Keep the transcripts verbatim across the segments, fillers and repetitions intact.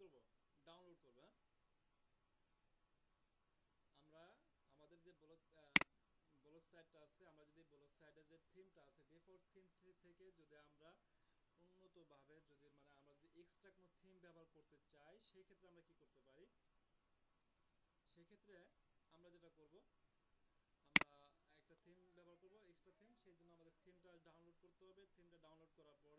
করব, ডাউনলোড করব। হ্যাঁ, আমরা আমাদের যে ব্লগ ব্লগ সাইটটা আছে, আমরা যদি ব্লগ সাইটের যে থিমটা আছে ডিফল্ট থিম থেকে যদি আমরা উন্নতভাবে যদি মানে আমরা যদি এক্সট্রা কোনো থিম ব্যবহার করতে চাই, সেই ক্ষেত্রে আমরা কি করতে পারি? সেক্ষেত্রে আমরা যেটা করব, আমরা একটা থিম ব্যবহার করব এক্সট্রা থিম, সেই জন্য আমাদের থিমটা ডাউনলোড করতে হবে। থিমটা ডাউনলোড করার পরে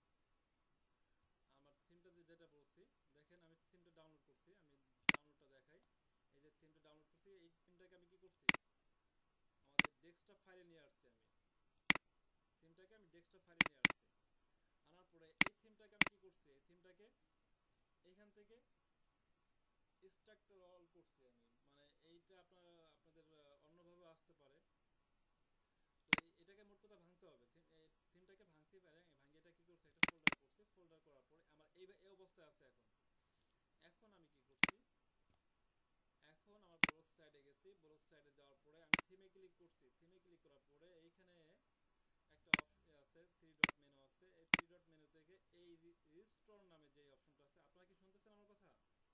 আমার থিমটা যেটা বলছি, দেখেন আমি থিমটা ডাউনলোড করছি, আমি ডাউনলোডটা দেখাই। এই যে থিমটা ডাউনলোড করছি, এই থিমটাকে আমি কি করছি, আমাদের ডেস্কটপ ফাইলে নিয়ে আসছি। আমি থিমটাকে আমি ডেস্কটপ ফাইলে নিয়ে আসছি। আনার পরে এই থিমটাকে আমি কি করছি, এই থিমটাকে এইখান থেকে স্ট্রাকচার অল করছি আমি। মানে এইটা আপনার আপনাদের অন্যভাবে আসতে পারে। তো এটাকে মোট কথা ভাঙতে হবে, থিমটাকে ভাঙতে পারে। ভাঙিয়ে এটা কি করছে, একটা ফোল্ডার করছে। ফোল্ডার করার পরে আমার এই এই অবস্থায় আছে এখন। এখন আমি কি করছি, এখন আমার ব্লগ সাইডে গেছি। ব্লগ সাইডে যাওয়ার পরে আমি থিমে ক্লিক করছি। থিমে ক্লিক করার পরে এইখানে একটা অপশন আছে, থ্রি ডট মেনু আছে। এই থ্রি ডট মেনু থেকে এই রিস্টোর নামে যে অপশনটা আছে, আপনারা কি শুনতেছেন আমার কথা?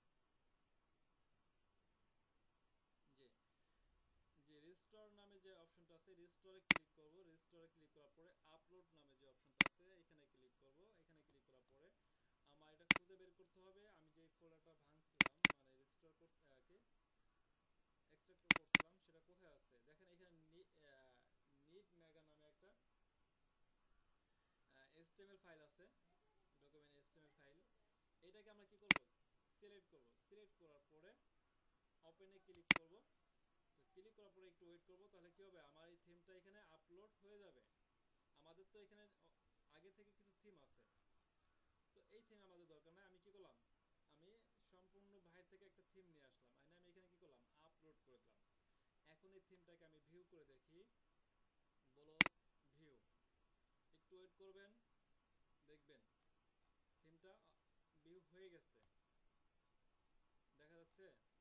জি, যে রিস্টোর নামে যে অপশনটা আছে, রিস্টোরে ক্লিক করব। রিস্টোরে ক্লিক করার পরে আপলোড নামে যে অপশনটা আছে, এখানে ক্লিক করব। এখানে ক্লিক করার পরে আমার এটা খুঁজে বের করতে হবে, আমি যে ফোল্ডারটা ভাঙছিলাম মানে রিস্টোর করতে কি এক্সট্রাক্ট করছিলাম, সেটা কোথায় আছে দেখেন। এখানে নিড মেগা নামে একটা এইচটিএমএল ফাইল আছে, ডকুমেন্ট এইচটিএমএল ফাইল। এটাকে আমরা কি করব, সিলেক্ট করব। সিলেক্ট করার পরে ওপেনে ক্লিক করব। তো ক্লিক করার পরে একটু ওয়েট করব, তাহলে কি হবে, আমার এই থিমটা এখানে আপলোড হয়ে যাবে। আমাদের তো এখানে আগে থেকে কিছু থিম আছে, তো এই থিম আমাদের দরকার নাই। আমি কি করলাম, আমি সম্পূর্ণ বাইরে থেকে একটা থিম নিয়ে আসলাম, আইনা আমি এখানে কি করলাম, আপলোড করে দিলাম। এখন এই থিমটাকে আমি ভিউ করে দেখি, বলো ভিউ। একটু ওয়েট করবেন, দেখবেন থিমটা ভিউ হয়ে গেছে, দেখা যাচ্ছে।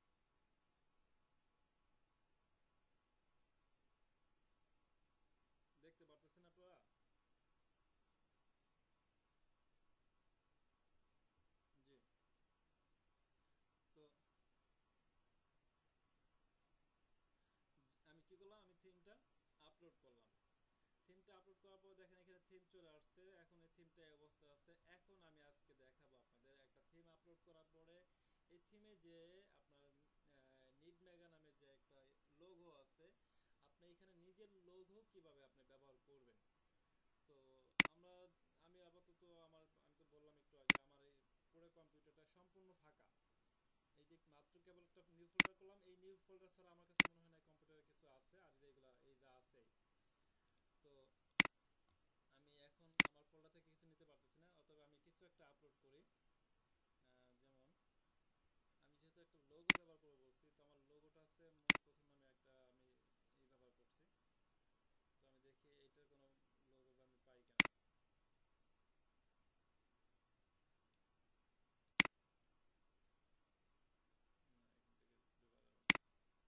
দেখতে পারতেছেন আপনারা? জি। তো আমি কি করলাম, আমি থিমটা আপলোড করলাম। থিমটা আপলোড করার পর দেখেন এখানে থিম চলে আসছে। এখন এই থিমটা এই অবস্থা আছে। এখন আমি আজকে দেখাবো আপনাদের একটা থিম আপলোড করার পরে এই থিমে যে আপনার নিড মেগা নামে যে একটা লোগো আছে, আপনি এখানে নিজের লোগো কিভাবে আপনি ব্যবহার করবেন। তো আমরা আমি আপাতত আমার আমি তো বললাম একটু আগে, আমার এই পুরো কম্পিউটারটা সম্পূর্ণ ফাঁকা। এই যে মাত্র কেবল একটা নিউ ফোল্ডার করলাম, এই নিউ ফোল্ডার ছাড়া আমার কাছে মনে হয় না কম্পিউটারে কিছু আছে। আর যেগুলা এই যা আছে, তো আমি এখন আমার ফোল্ডার থেকে কিছু নিতে পারতেছি না। অথবা আমি কিছু একটা আপলোড করি, যেমন আমি যেহেতু একটা লোগো ব্যবহার করবো বলছি, তো আমার লোগোটা আছে প্রথমে আমি একটা আমি এই ব্যবহার করছি। তো আমি দেখি এইটার কোনো লোগো আমি পাই কিনা। না, এখান থেকে ঢোকা যাবে না।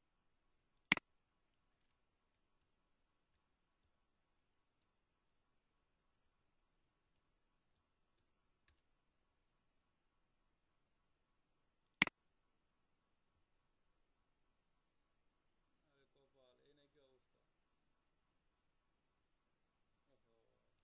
আরে কপাল, এই নাকি অবস্থা। ওহো।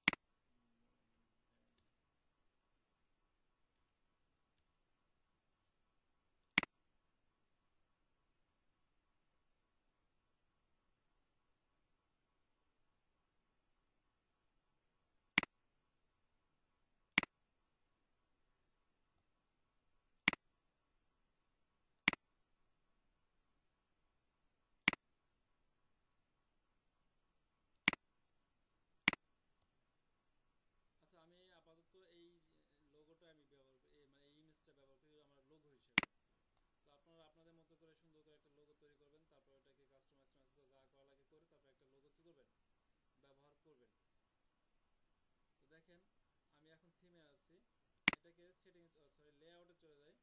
আচ্ছা, আমি আপাতত এই লোগোটা আমি ব্যবহার করি, মানে এই ইমেজটা ব্যবহার করি আমার লোগো হিসেবে। তো আপনারা আপনাদের মতো করে সুন্দর করে একটা লোগো তৈরি করবেন, তারপর এটাকে কাস্টমাইজ যা করা লাগে করে তারপর একটা লোগো কি করবেন, ব্যবহার করবেন। তো দেখেন আমি এখন থিমে আছি। এটাকে সেটিং সরি লেআউটে চলে যাই।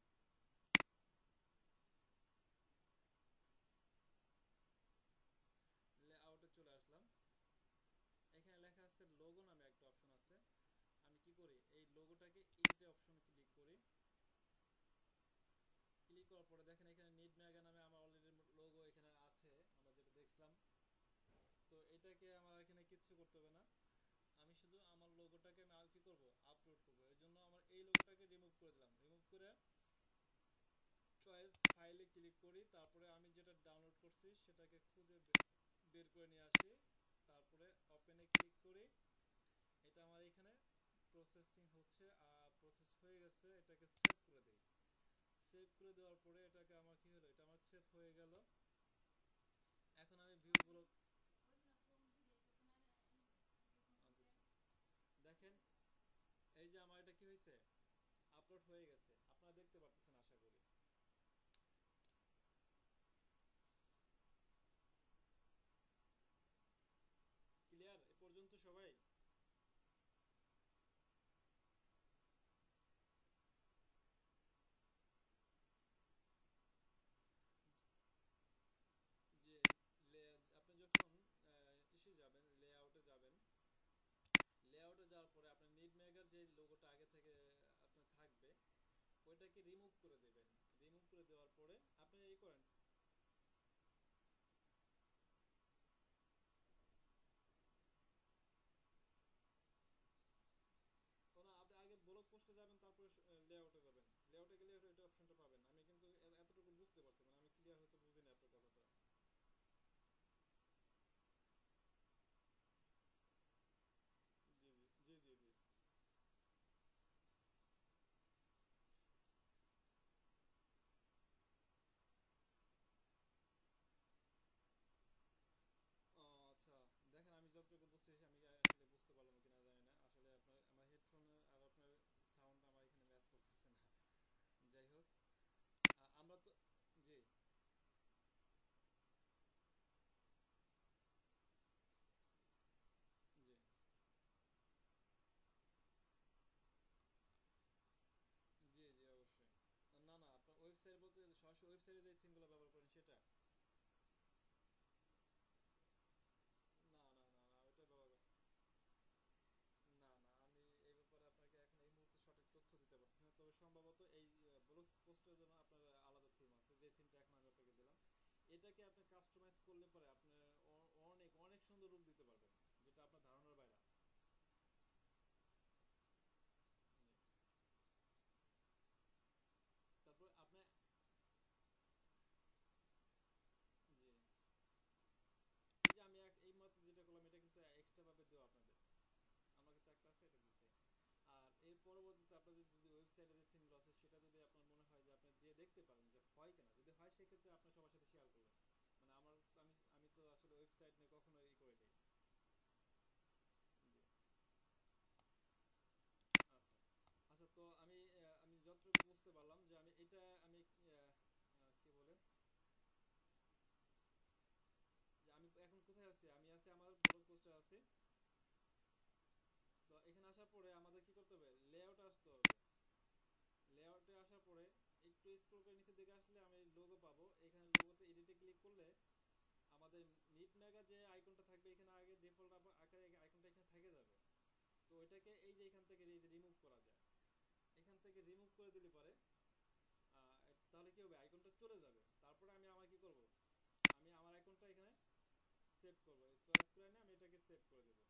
লেআউটে চলে আসলাম। এখানে লেখা আছে লোগো নামে একটা অপশন আছে। আমি কি করি, এই লোগোটাকে এই যে অপশনে ক্লিক করি। করার পরে দেখেন এখানে নিড মেগা নামে আমার অলরেডি লোগো এখানে আছে, আমরা যেটা দেখলাম। তো এটাকে আমার এখানে কিচ্ছু করতে হবে না, আমি শুধু আমার লোগোটাকে আমি আর কি করব, আপলোড করব। এর জন্য আমার এই লোগোটাকে রিমুভ করে দিলাম। রিমুভ করে চয়েস ফাইলে ক্লিক করি, তারপরে আমি যেটা ডাউনলোড করছি সেটাকে খুঁজে বের করে নিয়ে আসি, তারপরে ওপেনে ক্লিক করি। এটা আমার এখানে প্রসেসিং হচ্ছে, প্রসেস হয়ে গেছে, এটাকে সেভ করে দিই। সেভ করে দেওয়ার পরে এটাকে আমার কি হলো, এটা আমার সেভ হয়ে গেল। এখন আমি ভিউগুলো দেখেন, এই যে আমার এটা কি হয়েছে, আপলোড হয়ে গেছে, আপনারা দেখতে পারতেছেন আশা করি। ক্লিয়ার এ পর্যন্ত সবাই? যে আপনি যখন ইসে যাবেন, লেআউটে যাবেন, লেআউটে যাওয়ার পরে আপনার নিড মেগার যে লোগোটা আগে থেকে আপনার থাকবে ওইটাকে রিমুভ করে দেবেন। রিমুভ করে দেওয়ার পরে আপনি এই করেন, কোনো আপনি আগে ব্লগ পোস্টে যাবেন, তারপরে লেআউটে যাবেন। লেআউটে গেলে এটা অপশনটা পাবেন। আমি কিন্তু এতটুকু বুঝতে পারছি, মানে আমি ক্লিয়ার হয়তো বুঝিনি আপনার কথাটা। জি জি জি জি জি। ও আচ্ছা, দেখেন আমি যতটুকু বুঝতেছি, আমি আসলে বুঝতে পারলাম কিনা জানি না, আসলে আপনার আমার হেডফোন আর আপনার সাউন্ড আমার এখানে ম্যাচ করতেছে না। যাই হোক, আ- আমরা তো, জি জি জি জি অবশ্যই। না না, আপনার ওয়েবসাইট বলতে সরাসরি ওয়েবসাইটে যে থিমগুলো ব্যবহার করেন সেটা? না না না না, ওইটা ব্যবহার করেন। না না, আমি এই ব্যাপারে আপনাকে এখন এই মুহূর্তে সঠিক তথ্য দিতে পারছি না, তবে সম্ভবত এই ব্লগ পোস্টের জন্য আপনার আলাদা থিম আছে, যে থিমটা এখন আমি আপনাকে দিলাম। এটাকে আপনি কাস্টমাইজ করলে পরে আপনি অ- অনেক অনেক সুন্দর রূপ দিতে পারবেন, যেটা আপনার ধারণার বাইরে। জি। তারপর আপনি, জি, এই যে আমি এক- এই মাত্র যেটা করলাম এটা কিন্তু এক্সট্রা ভাবে দেওয়া আপনাদের, আমার কাছে একটা আছে, এটা দিচ্ছে। আর এর পরবর্তীতে আপনার যদি যদি ওয়েবসাইটে যে থিমগুলো আছে সেটা যদি আপনার মনে হয় যে আপনি দিয়ে দেখতে পারেন যে হয় কিনা, যদি হয় সেক্ষেত্রে আপনি সবার সাথে শেয়ার করবেন। মানে আমার আমি আমি তো আসলে ওয়েবসাইট নিয়ে কখনো ই করে নেই। জি। আচ্ছা আচ্ছা, তো আমি আহ, আমি যতটুকু বুঝতে পারলাম যে আমি এটা আমি আহ, আহ, কি বলে, যে আমি এখন কোথায় আছি, আমি আছি আমার ব্লগ পোস্টে আছি। তো এখানে আসার পরে আমাদের কি করতে হবে, লেআউটে আসতে হবে। লেআউটে আসার পরে একটু স্ক্রল করে নিচের দিকে আসলে আমি লোগো পাবো, এখানে লোগোতে এডিটে ক্লিক করলে আমাদের নিট মেগা যে আইকনটা থাকবে এখানে আগে ডিফল্ট আকারে আইকনটা এখানে থেকে যাবে। তো ওইটাকে এই যে এখান থেকে রিমুভ করা যায়, এখান থেকে রিমুভ করে দিলে পরে আহ, তাহলে কি হবে, আইকনটা চলে যাবে। তারপরে আমি আমার কি করব, আমি আমার আইকনটা এখানে সেভ করবো, চয়েস করে নিয়ে আমি এটাকে সেভ করে দেবো।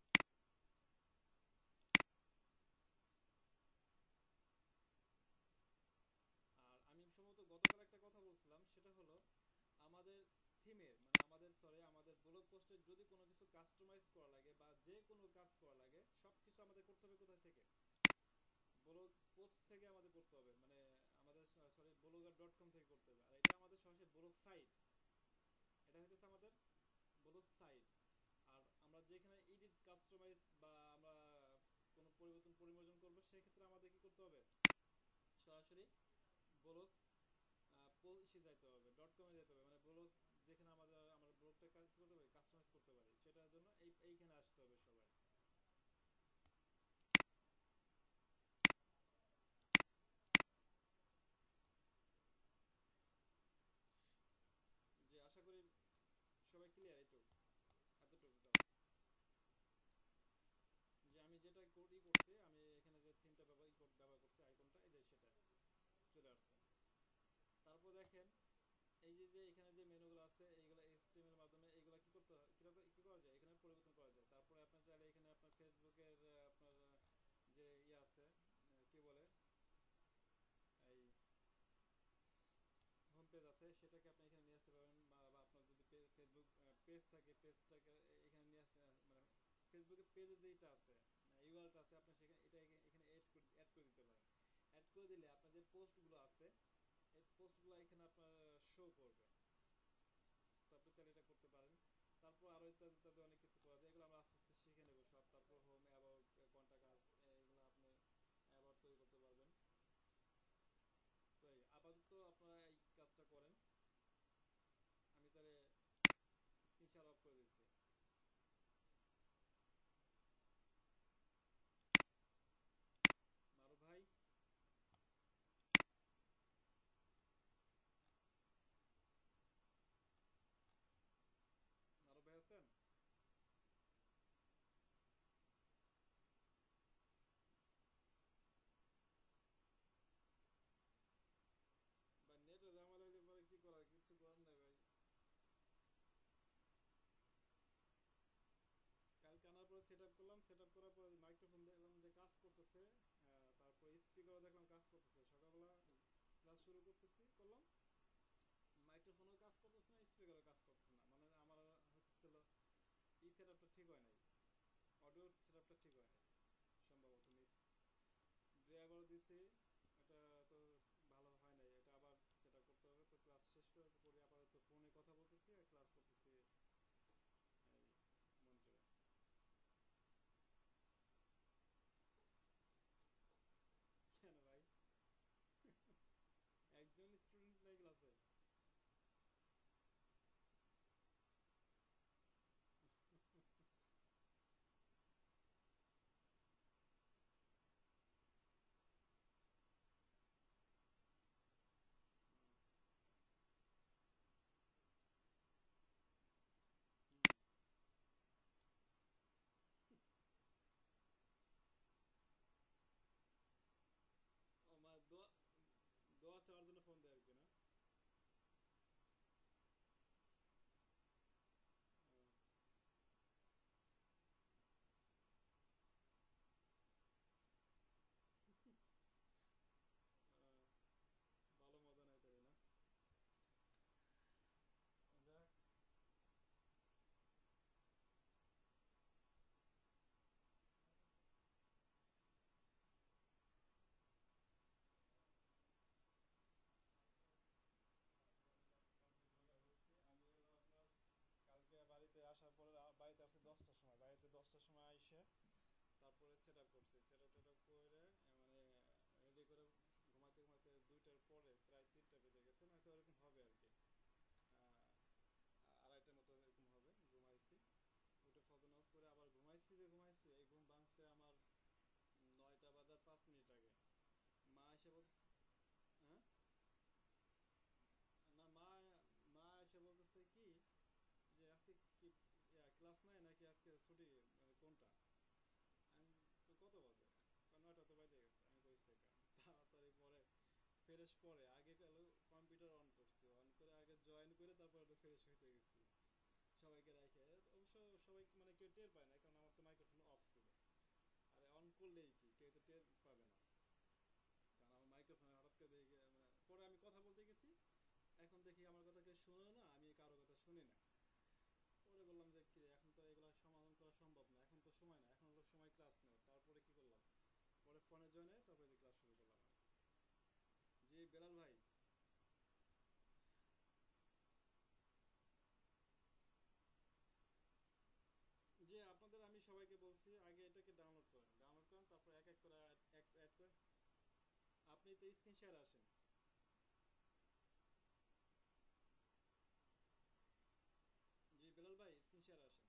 আর আমি সম্ভবত গতকাল একটা কথা বলছিলাম, সেটা হলো আমাদের থিমের মানে আমাদের সরি আমাদের ব্লগ পোস্টে যদি কোনো কিছু কাস্টমাইজ করা লাগে বা যে কোনো কাজ করা লাগে, সব কিছু আমাদের করতে হবে কোথায় থেকে, ব্লগ পোস্ট থেকে আমাদের করতে হবে, মানে আমাদের সরি ব্লগার ডট কম থেকে করতে হবে। আর এটা আমাদের সরাসরি ব্লগ সাইট, এটা হচ্ছে আমাদের ব্লগ সাইট। আর আমরা যেখানে এডিট কাস্টমাইজ বা আমরা কোনো পরিবর্তন পরিমার্জন করবো সেক্ষেত্রে আমাদের কি করতে হবে, সরাসরি ব্লগ ইসে যাইতে হবে, ডট কমে যেতে হবে, মানে ব্লগ যেখানে আমাদের আমরা ব্লগটা কি করতে পারি, কাস্টমাইজ করতে পারি, সেটার জন্য এই এইখানে আসতে হবে সবাই। যে আশা করি সবাই ক্লিয়ার এইটুকু, এতটুকু দাও। যে আমি যেটা কোড ই করছি, আমি এখানে যে থিমটা ব্যবহার ই কর- ব্যবহার করছি আইকনটা, এই যে সেটা চলে আসছে। তারপর দেখেন দেখেন এই যে যে এখানে যে মেনুগুলো আছে এইগুলো এইচটিএমএল এর মাধ্যমে এইগুলো কি করতে হয়, কিরকম কি করা যায়, এখানে পরিবর্তন করা যায়। তারপরে আপনার চাইলে এখানে আপনার ফেসবুকের আহ, আপনার আহ, যে ইয়ে আছে আহ, কি বলে এই হোম পেজ আছে সেটাকে আপনি এখানে নিয়ে আসতে পারবেন, বা বা আপনার যদি ফেসবুক পেজ থাকে পেজটাকে এখানে নিয়ে আসতে মানে ফেসবুকের পেজে যেটা আছে ইউআরএলটা আছে আপনি সেখানে এটা এখানে এখানে অ্যাড করে অ্যাড করে দিতে পারেন। অ্যাড করে দিলে আপনার যে পোস্টগুলো আছে এই পোস্টগুলো এখানে আপনার শো করবে। তো আপনি চাইলে এটা করতে পারেন। তারপর আরো ইত্যাদি ইত্যাদি অনেক কিছু করা যায়, এগুলো আমরা আস্তে আস্তে শিখে নেবো সব। তারপর হোম অ্যাবাউট কন্টাক্ট আস এগুলো আপনি অ্যাবাউট তৈরি করতে পারবেন। তো এই আপাতত আপনারা এই কাজটা করেন। আমি তাহলে স্ক্রিনশট অফ করে দিচ্ছি। মারুফ ভাই, মারুফ ভাই আছেন? ভাই নেটে ঝামেলা হইলে পরে কি করার, কিছু করার নাই ভাই। কালকে আনার পরে সেট আপ করলাম, সেট আপ করার পরে মাইক্রোফোন দেখলাম যে কাজ করতেছে, আহ, তারপরে স্পিকারও দেখলাম কাজ করতেছে। সকালবেলা ক্লাস শুরু করতেছি করলাম, মাইক্রোফোনও কাজ করতেছে না, স্পিকারও কাজ করতেছে না। মানে আমার হচ্ছিল এই সেট আপটা ঠিক হয় নাই, অডিও সেট আপটা ঠিক হয় নাই সম্ভবত। মিস ড্রাইভারও দিছি, এটা তো ভালো হয় নাই, এটা আবার সেট আপ করতে হবে। তো ক্লাস শেষ করে পরে আপাতত ফোনে কথা বলতেছি আর ক্লাস করতেছি এই মনিটরে। কেন ভাই, একজন স্টুডেন্ট নাই ক্লাসে? ও মা দোয়া, দোয়া চাওয়ার জন্য ফোন দেয় আর কি না? আহ, আহ, ভালো মজা নাই তাই না? যাক, আমি হলো আপনার কালকে বাড়িতে আসার পরে আ- বাড়িতে আসছি দশটার সময়, বাড়িতে দশটার সময় আইসে তারপরে সেট আপ করছি, সেট আপ টেট আপ করে আহ, মানে রেডি করে ঘুমাইতে ঘুমাইতে দুইটার পরে প্রায় তিনটা বেজে গেছে, নয়তো এরকম হবে আর কি। আহ, আড়াইটার মতো এরকম হবে, ঘুমাইছি। উঠে ফজর নামাজ পড়ে আবার ঘুমাইছি, যে ঘুমাইছি এই ঘুম ভাঙছে আমার নয়টা বাজার পাঁচ মিনিট আগে। মা এসে বল, হ্যাঁ, না মা, মা এসে বলতেছে কি যে আজকে কি ক্লাস নাই নাকি আজকে ছুটি, মানে কোনটা? আমি তো কত বাজে? কয় নয়টা তো বাজে গেছে। আমি কইছি কা তাড়াতাড়ি পরে ফ্রেশ পরে আগে গেল কম্পিউটার অন করছি, অন করে আগে জয়েন করে তারপর একটু ফ্রেশ হইতে গেছি সবাইকে রাখে। অবশ্য সবাই মানে কেউ টের পায় না, কারণ আমার তো মাইক্রোফোন অফ ছিল। আরে অন করলেই কি কেউ তো টের পাবে না, কারণ আমার মাইক্রোফোনে হঠাৎ করে দেখে মানে পরে আমি কথা বলতে গেছি, এখন দেখি আমার কথা কেউ শুনে না, আমি কারো কথা শুনি না। পরে বললাম যে কি এখন তো এগুলো সমাধান করা সম্ভব না, এখন তো সময় না, এখন হলো সময় ক্লাস নেওয়ার। তারপরে কি করলাম, পরে ফোনে জয়েন হয়ে তারপরে ক্লাস শুরু করলাম আর কি। জি বেলাল ভাই। জি আপনাদের আমি সবাইকে বলছি আগে এটাকে ডাউনলোড করেন, ডাউনলোড করেন তারপর এক এক করে অ্যাড করে। আপনি তো স্ক্রিন শেয়ার আসেন। জি বেলাল ভাই স্ক্রিন শেয়ার আসেন।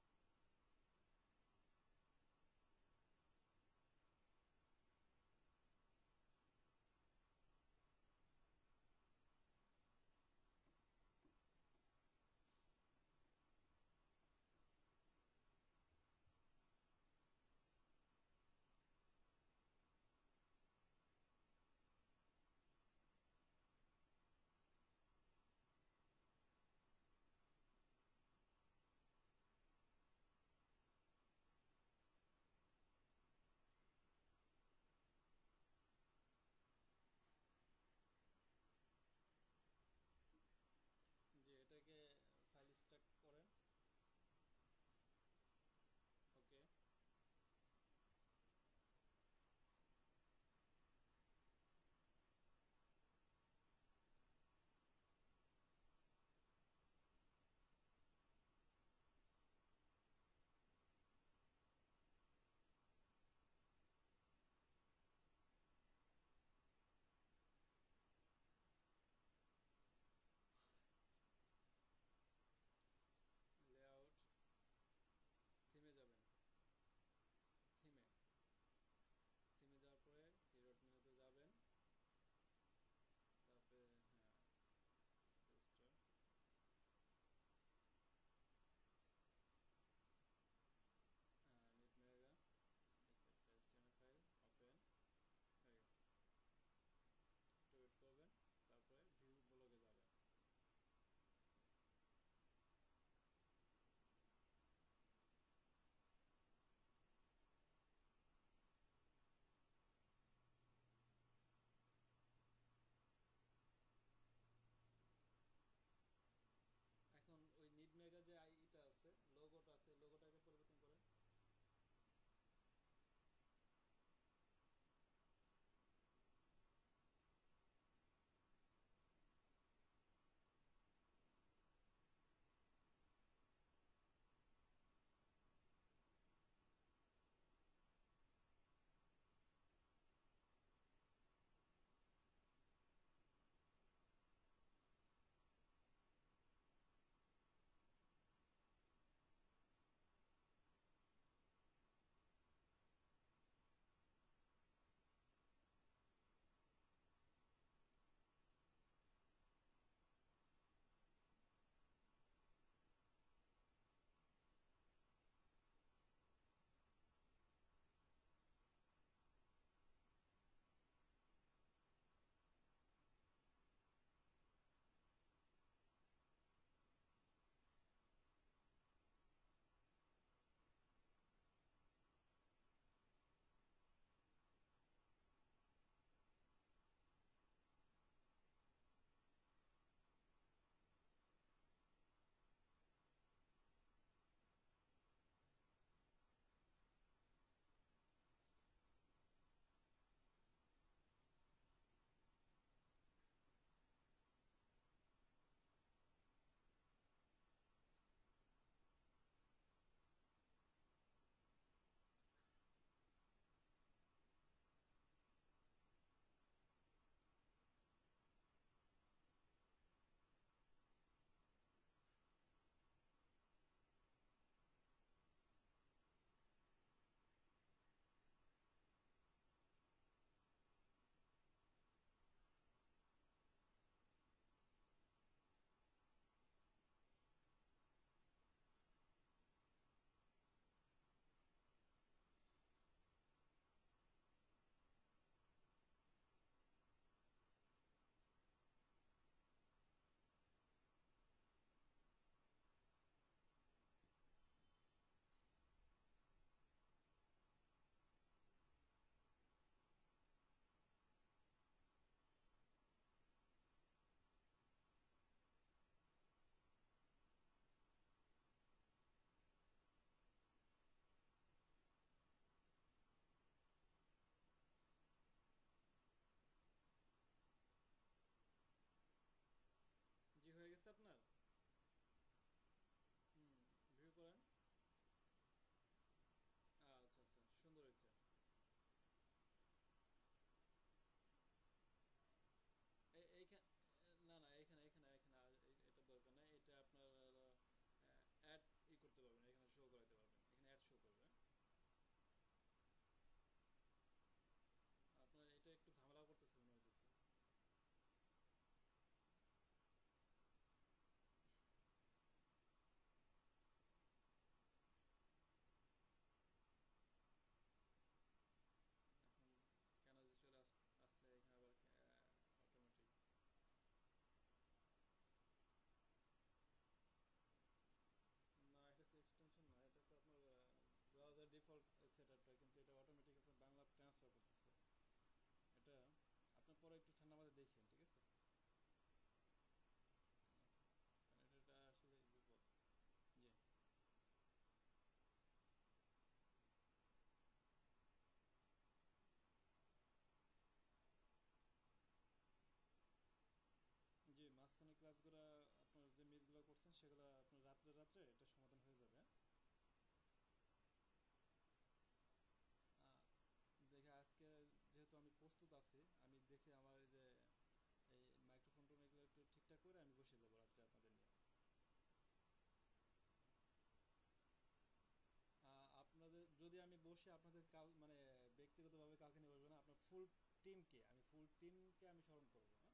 বসে আপনাদের কাল মানে ব্যক্তিগতভাবে কালকে নিয়ে বসবো না, আপনার ফুল টিমকে আমি ফুল টিমকে আমি স্মরণ করবো, হ্যাঁ।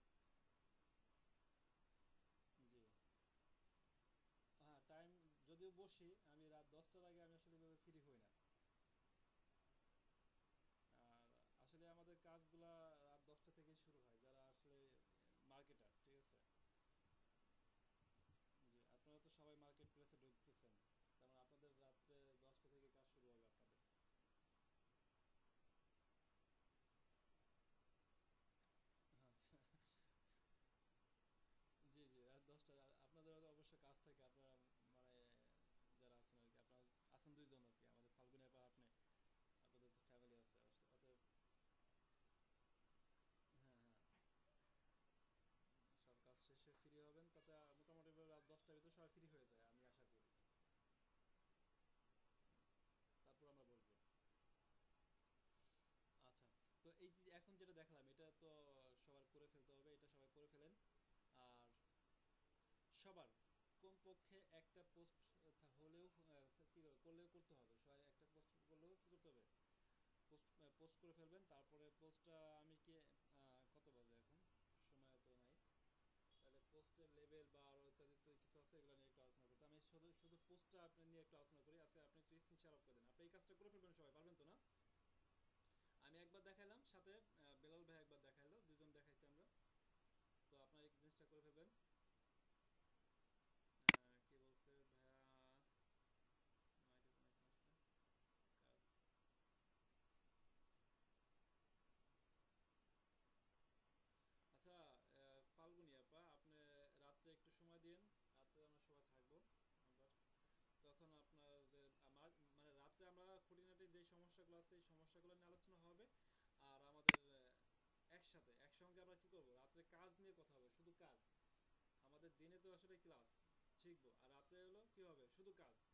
জি। হ্যাঁ, টাইম যদিও বসি, আমি রাত দশটার আগে আমি আসলে এভাবে ফ্রি হই না। আর আসলে আমাদের কাজগুলা রাত দশটা থেকে শুরু হয়, যারা আসলে মার্কেটার, ঠিক আছে। জি, আপনারা তো সবাই মার্কেট প্লেসে ঢুকতেছেন, তার মানে আপনাদের রাত্রে দশটা থেকে কাজ শুরু হবে আপনাদের। আচ্ছা। জি জি, রাত দশটা। আপনাদের হয়তো অবশ্য কাজ থাকে, আপনারা মানে যারা আছেন আর কি, আপনারা আছেন দুইজন আর কি, আমাদের ফাল্গুনের পর আপনি, আপনাদের তো ফ্যামিলি আছে অবশ্য- অতএব। হ্যাঁ হ্যাঁ, সব কাজ শেষে ফ্রি হবেন, তাতে মোটামুটি রাত দশটার ভিতরে সবাই ফ্রি হয়ে যায় আমি আশা করি। তারপর আমরা বসবো। আচ্ছা, তো এই যে এখন যেটা দেখালাম এটা তো সবার করে ফেলতে হবে, এটা সবাই করে ফেলেন। আর সবার কমপক্ষে একটা পোস্ট হলেও আহ, কি করলেও করতে হবে, সবাই একটা পোস্ট করলেও কি করতে হবে, পোস্ট পোস্ট করে ফেলবেন। তারপরে পোস্টটা আমি কি আহ, কত বাজে এখন, সময় তো নাই। তাহলে পোস্টের লেভেল বা আরো ইত্যাদি তো কিছু আছে, এগুলো নিয়ে একটু আলোচনা করতে আমি শুধু শুধু পোস্টটা আপনার নিয়ে একটু আলোচনা করি। আচ্ছা, আপনি একটু স্ক্রিন শেয়ার অফ করে দেন, আপনি এই কাজটা করে ফেলবেন, সবাই পারবেন তো না? আমি একবার দেখাইলাম, সাথে আহ, বেলাল ভাই একবার দেখাইলো, দুজন দেখাইছি আমরা। তো আপনার এই জিনিসটা করে ফেলবেন। আহ, কি বলছে ভাইয়া, মাইকে অনেক আসছে কাজ। আচ্ছা, আহ, ফাল্গুনি আপা, আপনি রাত্রে একটু সময় দিন, রাত্রে আমরা সবাই থাকবো আমরা, তখন আপনাদের আমার মানে রাত্রে আমরা খুঁটিনাটি যে সমস্যাগুলো আছে এই সমস্যাগুলো নিয়ে আলোচনা হবে। আর আমাদের আহ, একসাথে একসঙ্গে আমরা কি করব, রাত্রে কাজ নিয়ে কথা হবে, শুধু কাজ। আমাদের দিনে তো আসলে ক্লাস শিখবো, আর রাতে হলো কি হবে, শুধু কাজ।